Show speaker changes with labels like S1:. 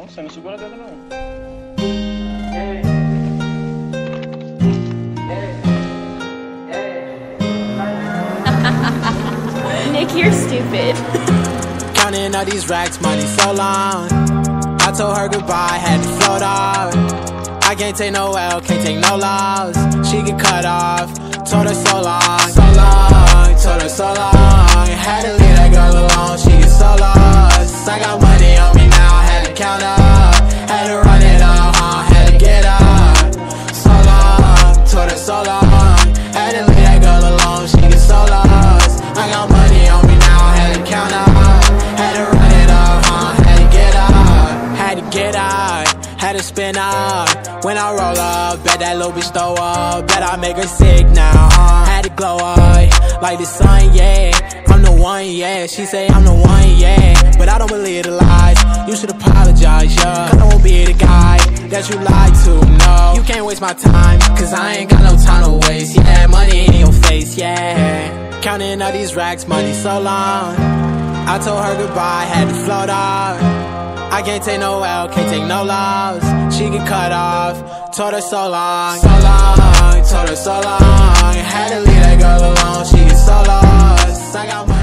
S1: Você não segura a dedo não.
S2: Nick, you're stupid.
S3: Counting all these racks, money so long. I told her goodbye, had to float off. I can't take no L, can't take no loss. She get cut off, told her so long, so long, told her so long. Had to leave that girl alone, she get so lost. I got money on me now, had to count up, had to run it up, had to get up. So long, told her so long. Had to leave that girl alone, she get so lost. I got money on me now, had to count up, had to run it up, had to get up, had to get out, had to spin out. When I roll up, bet that little bitch throw up, bet I make her sick now, had to glow up, like the sun, yeah. I'm the one, yeah, she say I'm the one, yeah. But I don't believe the lies, you should apologize, yeah. I won't be the guy that you lied to, no. You can't waste my time, cause I ain't got no time to waste, yeah. Money in your face, yeah. Counting all these racks, money so long. I told her goodbye, had to float off. I can't take no L, can't take no loss. She get cut off, told her so long, so long, told her so long. Had to leave that girl alone, she get so lost. I got money.